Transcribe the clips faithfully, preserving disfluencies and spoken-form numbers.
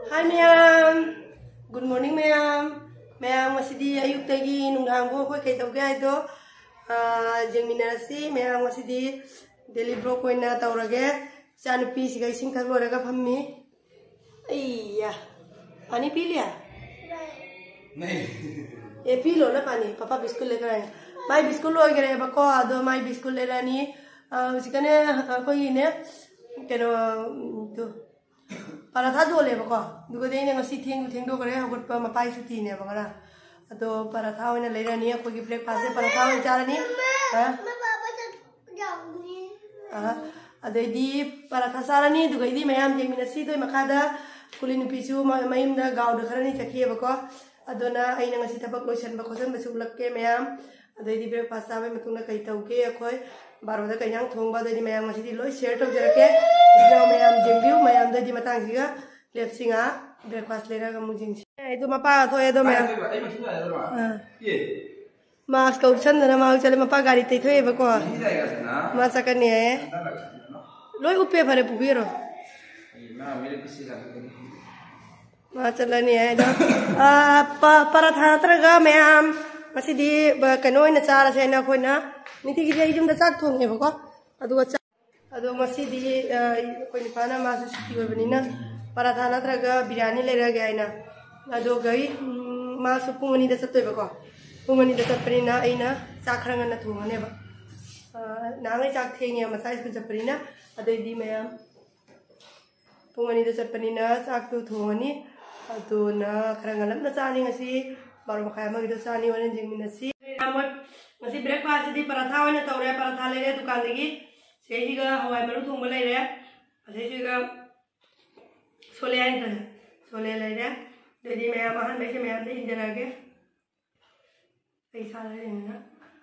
Hai ma'am, good morning ma'am. Ma'am वसीदी अयुक तगी नुंगांगो होय कई तौगे आइदो जेंगमिनारसी मैम वसीदी डेली ब्लॉग कोइना तौरगे चानुपी सिगा इसिंग थक लोरगा फम्मी. अय्या पानी पी लिया? नहीं. ए पी लो ना पानी. पापा बिस्कुट लेकर आए. माई बिस्कुट लोग गए बको आदो माई बिस्कुट ले रानी उसिकने कोई ने केनो तो पराठा जो ले बको दुगदे ने ngasi थेंग थेंगदो करे हगत पा मपाई सुती ने बगरा अदो पराठा होने ले रानी कोई ब्रेकफास्ट पराठा होने चारनी हां मैं पापा से जाऊंगी हां अदेदी पराठा सारनी दुगैदी मयाम जेमिनसी दोय मखादा कुलिनु पिसु मयमदा गावद खरनी चखिए बको अदोना आइना ngasi थबक लोसन बखोसन बसु लक्के मयाम अदेदी ब्रेकफास्ट साबे मतुना कई तौके अखोय बारोदा कयang थोंबा देदी मयाम ngasi लोय शेयर तौजरके इना मयाम जेंबिउ मयाम देदी मतंगसिगा लेपसिंगा ब्रेकफास्ट लेरागा मुजिंगसि एदो मपा थोय एदो मयाम ये मास्क कौसन दना माउ चले मपा गाड़ी तै थोय बको मा सकने है लोय उपे भरे पुबिरो मा चलनी है दो आ पराठा तरगा मयाम मसिदी कनो इन चार से ना खोना निति की जई जुमदा चाक थोंगे बको अदुगा चा अदो मसिदी कोइ निपाना मासु सुति बनिना पराठा नत्रगा बिरयानी लेरा गयना अदो गई मासु पुंगनी द सत्तोय बको पुंगनी द सत्परिना आइना चाखरंगा न थोंगने बा नांगै चाक थेंगे मसाइ स्कु जपरिना अदैदी मयाम पुंगनी द सत्परिना चाक तो थोंगनी अदोना खरंगा लमना चानी ngasi बारो मखाय मगिदो चानी वने जिंगमिनसी नामत ngasi ब्रेकफास्ट दी पराठा वने तौरे पराठा लेरे दुकान दगी सेहिगा हवाई मरु थोंबा लेरे असेसिगा सोले आइन तने सोले लेरे देदी मयाम आहन बेसे मयाम दे इंजरागे पैसा लेना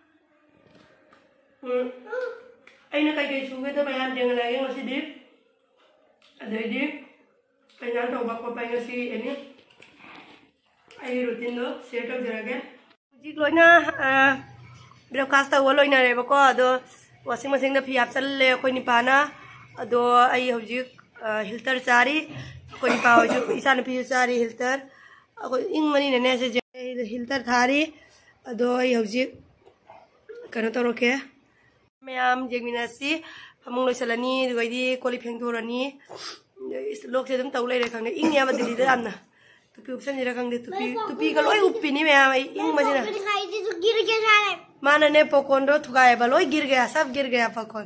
हम आइना कई कई सुगे तो मयाम जेंगलागे ngasi दी अदेदी कन्या तौबा को पाइ ngasi एनी आई रूटीन लो शेयर तौजरागे जी लोइना ब्रेकफास्ट तौ लोइना रे बको अदो वाशिंग मशीन द फी हापचल्ले कोइ निपाना अदो आई हौजिक हिल्टर चारी कोइ निपा होजु इसान फी चारी हिल्टर अको इंग मनी ने से हिल्टर थारी अदो आई हौजिक कनो तरोके मयाम जेमिनासी फमुंग लोइसलनी दुगैदी कोली फेंगदोरनी लोक से दम तौ लेरे खंगे इंग याबा दिल्ली द आमना तुपी उपसन जरा खंगे तुपी तुपी का लोय उपिनी मयाम इंग मजिना गिर गया सारे माना ने पकोन रो थुगाए बा लोय गिर गया सब गिर गया पकोन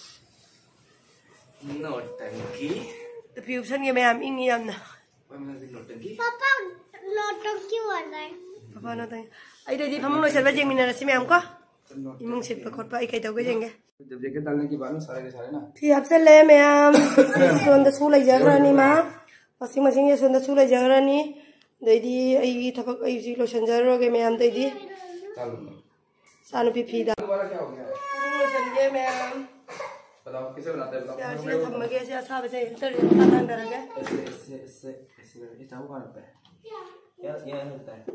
नोटंकी तुपी उपसन के मयाम इंग यामना पापा नोटंकी वाला है पापा नोटंकी आई देदी फमुंग लोइसलबा जेमिनारसी मयाम को इमुंग सिट पे खोटपा आई कइतौ गेजेंगे जब जेकेट डालने के बाद सारे के सारे ना फी हापचल्ले मयाम सोंदा सुलै जगरानी मा वाशिंग मशीन ये सोंदा सुलै जगरानी दैदी आई थपक आई जी लोशन जरोगे मयाम दैदी सानुपी फी दा दोबारा क्या हो गया लोशन के मयाम बताओ किसे बनाते हैं बताओ यार से थमगे से साब से इंटर तातान करगे ऐसे ऐसे ऐसे ऐसे ये चाहू कहां पे क्या ये होता है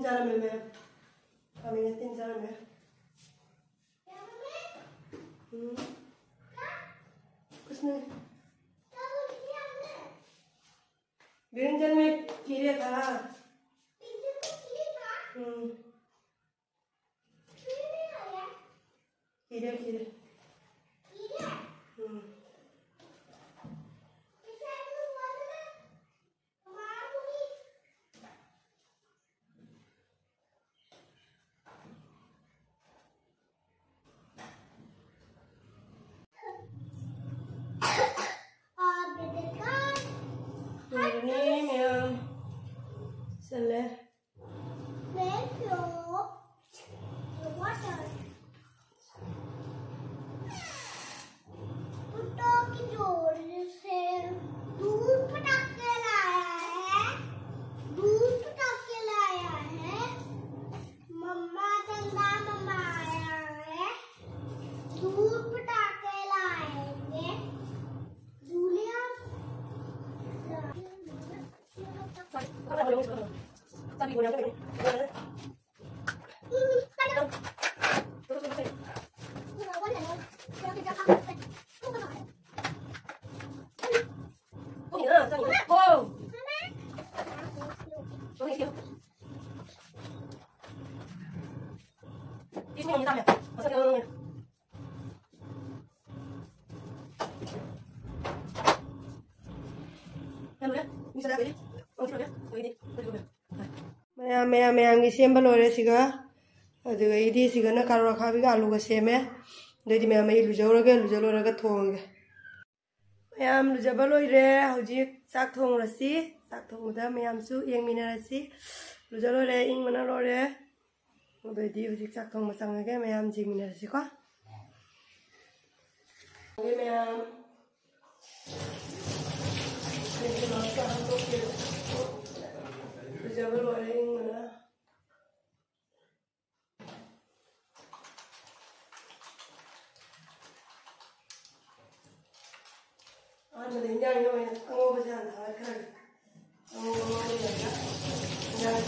जाना मैं मैं खाने तीन जाना मैं कुछ नहीं व्यंजन में कीड़े था हम्म कीड़े कीड़े हम्म ini yang seleh Tapi gue nyampe ini. मैं मैं आंगी सेम लोरे सिगा अदुगा इदी सिगना कारो खाबी का आलू का सेम है देदी मैं मैं लुजौरगे लुजौरगे थोंगे मैं आम लुजब लोरे हौजी चाक थोंग रसी चाक थोंगदा मैं आमसु येंगमिना रसी लुजौरे इंग मना लोरे देदी हौजी चाक थोंग मचांगे मैं आम जिंगमिना रसी को मैं आम लुजब लोरे इंग मना Ano din yan yung ang ubo siya ang halakan. Ang ubo mo niya ya. Yan.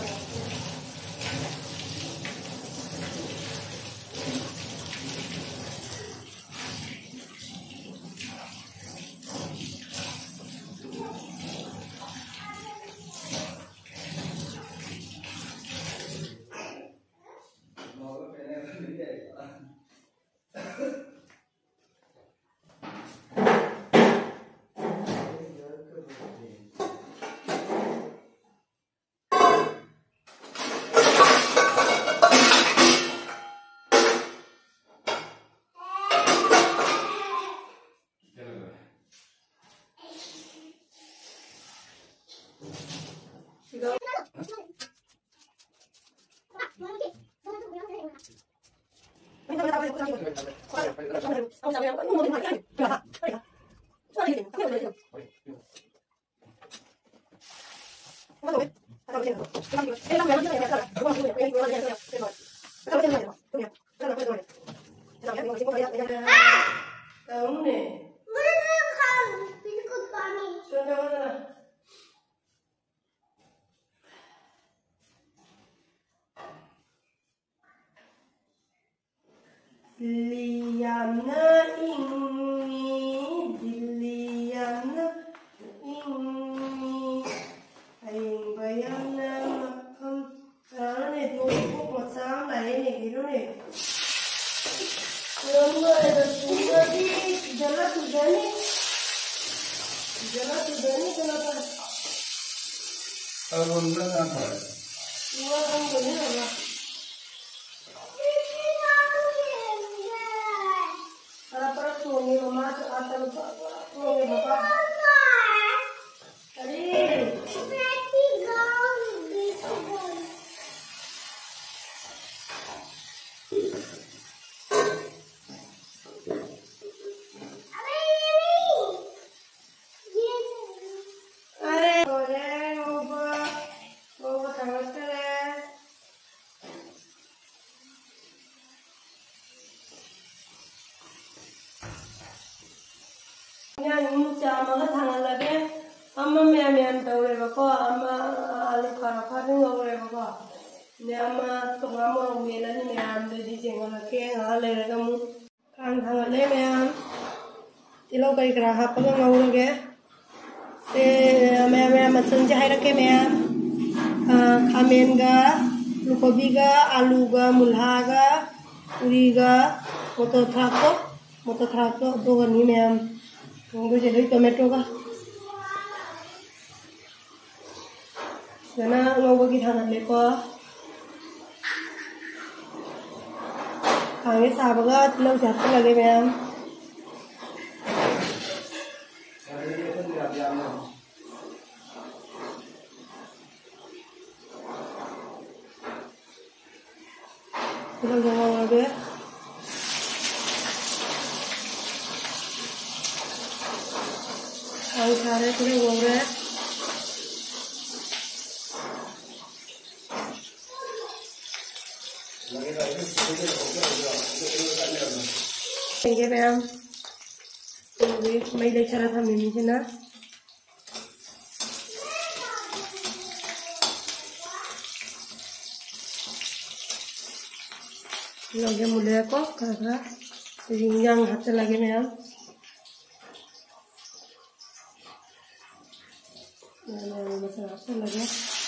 Liana ini diliana ini aing bayana makam karena itu aku macam lain ni gitu ni. Lama ada sudah di jalan sudah ni, jalan sudah ni kenapa? Tahun berapa? Dua tahun berapa? Suami mama atau suami bapak tadi are boleh ngobrol ngobrol sama sekali yang cama tangan lagi, amma mea mea tahu reba ko, amma alu kara kara ngau reba ko. Nama kemama melan meam jadi jengal lagi ngal lera kamu kan hangat le meam tilau kali kerah apa kan ngau lagi se meam meam macam jahai lagi meam kamen ga lukobi ga alu ga mulha ga uri ga moto thako moto thako do gani meam ngau jadi tomato ga karena ngau bagi hangat le ko Kami sahabat lo jatuh lagi meam. Lo jangan lagi. Kami cari tu orang. Ini meam, ini mailai cara kami ni cina. Lagi mulai kok, kakak, ringan hati lagi meam. Nah, masalah apa lagi?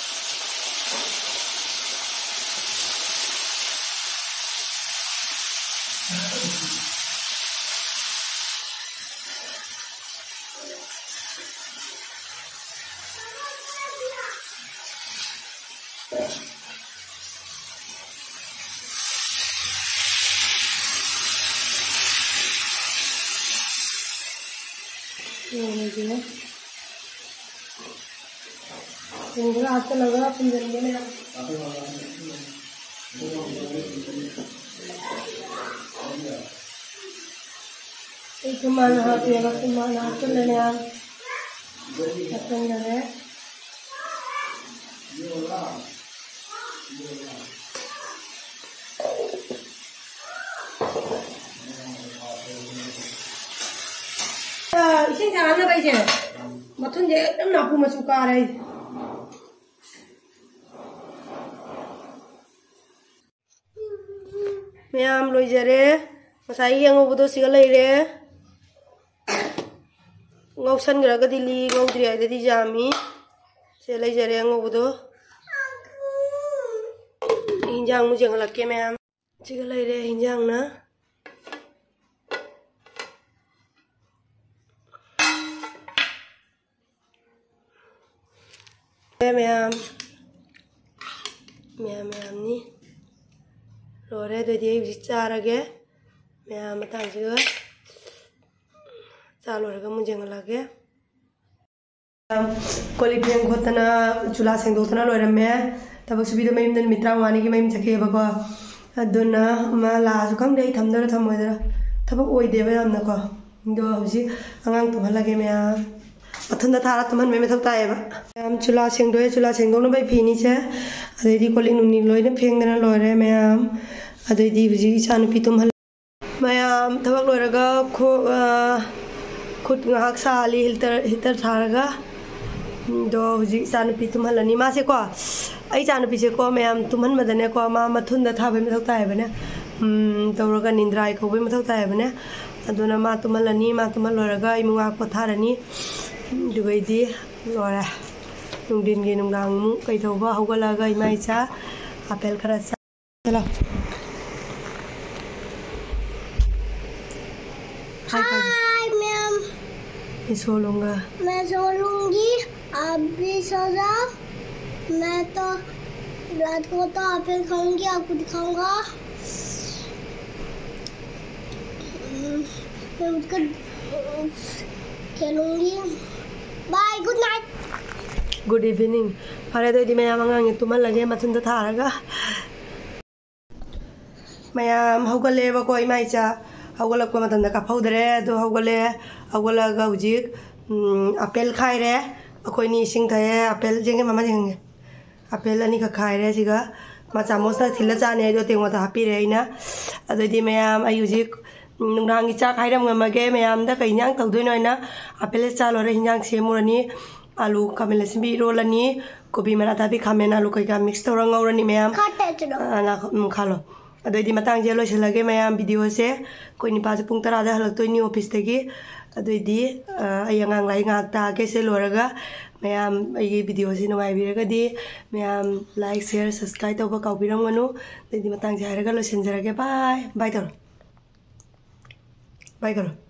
Ini dia. Ini kalau hati lagi penjara ni. Itu mana hati yang itu mana hati ni yang hati ni. Isin jangan apa aja, macam je, nak pun masuk karai. Meam lo jere, masai yang ngobrol segala ire, ngausan geraga dili, ngau diri ada di jami, segala jere yang ngobrol, hinjang mu jangan laki meam, segala ire hinjang na. Meam, meam meam ni, lore tu dia bicara ke, meam matang juga, calon orang mungkin lagi. Kulit yang kau tanah cula sengdok tanah lore me, tapi sudah meam dan mitra wani ki meam cakap baga, aduna malah sukang dia hitam dara tham dara, tapi oi dia meam nak kau, do sih angang tu malah ke meam. Atunda thara tuman me methak ta eba am chula sengdoe chula sengdong no bai phini che adedi kolin uni loina phengdana loire mayam adedi buji chan pitum hal mayam thawak loiraga kho khut ngak sali hilter hitar tharaga do buji chan pitum halani ma se ko ai chan pi se ko mayam tumhan madane ko ma mathunda tha bai methak ta eba ne um tawraga nindrai ko bai methak ta eba ne aduna ma tumalani ma tumal loiraga imunga ko tharani juga ini lora nungdin gini nungdangmu kayak coba aku lagi mai ca apel keras salah Hai ma'am मैं सो लूंगा मैं सो लूंगी आप भी सो जाओ मैं तो रात को तो एप्पल खाऊंगी आपको दिखाऊंगा मैं उठकर खेलूंगी bye good night good evening अरे तो दी मैं आंगंग तुम लगे मथुन तो थारगा मैम हौगले बको इमाइचा हौगलक मतन का फौदरे दो हौगले हौगलगा हुजिक एप्पल खाइरे अखोइनी सिंग थाए एप्पल जेंगे मामा जेंगे एप्पल अनि का खाइरे सिगा मा चामोसना थिल्ला चाने दो तेंगो ता हापिरे इना अदोदि मैम आई हुजिक नुंगरांगी चा खाइरम गमगे मैम दा कइन्यां तौदोइनो इना एप्पल चा लोरे हिन्यां सेमुरनी आलू कामेल सिबी रोलनी kopi mana tapi khamen alu kai ka mix tora ngaurani mayam Kata itu dong. ana khalo adoi matang je loisilage mayam video se koi ni pa pung tara da halak toini office tagi adoi di ayangang lai ngak ta ke se loraga mayam ai video se nungai biraga di mayam like share subscribe tawba kaubiram ganu adoi matang je haraga loisinjarage bye bye toro bye karo